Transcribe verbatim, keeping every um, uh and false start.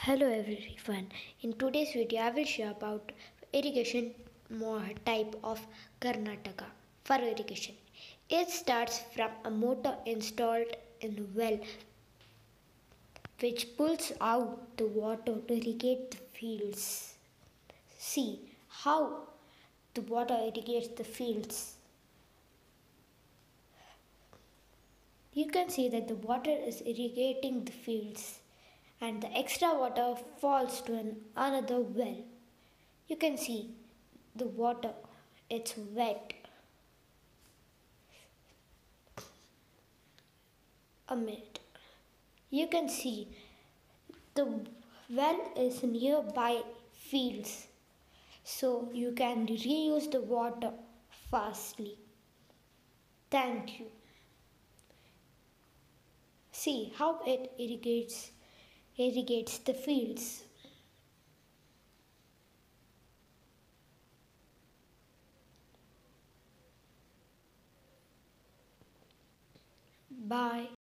Hello everyone. In today's video, I will share about irrigation more type of Karnataka furrow irrigation. It starts from a motor installed in a well which pulls out the water to irrigate the fields. See how the water irrigates the fields. You can see that the water is irrigating the fields and the extra water falls to an another well. You can see the water, it's wet. A minute. You can see the well is nearby fields, so you can reuse the water fastly. Thank you. See how it irrigates irrigates the fields. Bye.